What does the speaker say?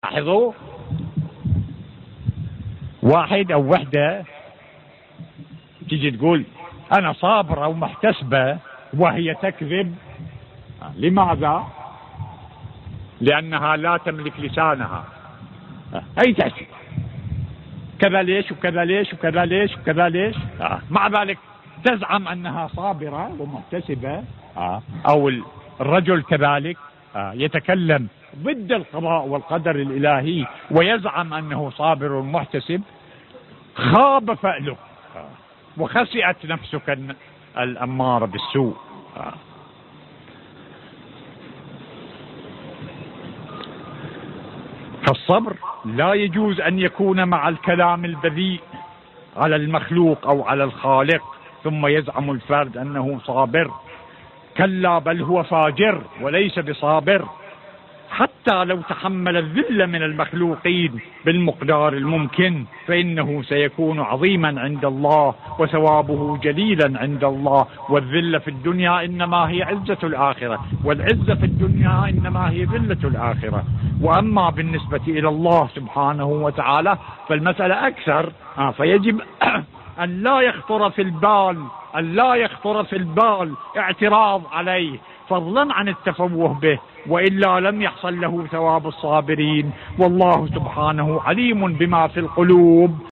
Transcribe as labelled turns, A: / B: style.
A: لاحظوا، واحد أو وحدة تيجي تقول أنا صابرة ومحتسبة وهي تكذب. لماذا؟ لأنها لا تملك لسانها. أي تحكي كذا ليش وكذا ليش وكذا ليش وكذا ليش، مع ذلك تزعم أنها صابرة ومحتسبة. أو الرجل كذلك يتكلم ضد القضاء والقدر الإلهي ويزعم أنه صابر ومحتسب. خاب فأله وخسئت نفسك الأمارة بالسوء. فالصبر لا يجوز أن يكون مع الكلام البذيء على المخلوق أو على الخالق ثم يزعم الفرد أنه صابر. كلا، بل هو فاجر وليس بصابر. حتى لو تحمل الذل من المخلوقين بالمقدار الممكن فإنه سيكون عظيما عند الله وثوابه جليلا عند الله. والذل في الدنيا إنما هي عزة الآخرة، والعزة في الدنيا إنما هي ذلة الآخرة. وأما بالنسبة إلى الله سبحانه وتعالى فالمسألة أكثر. فيجب أن لا يخطر في البال اعتراض عليه فضلا عن التفوه به، وإلا لم يحصل له ثواب الصابرين. والله سبحانه عليم بما في القلوب.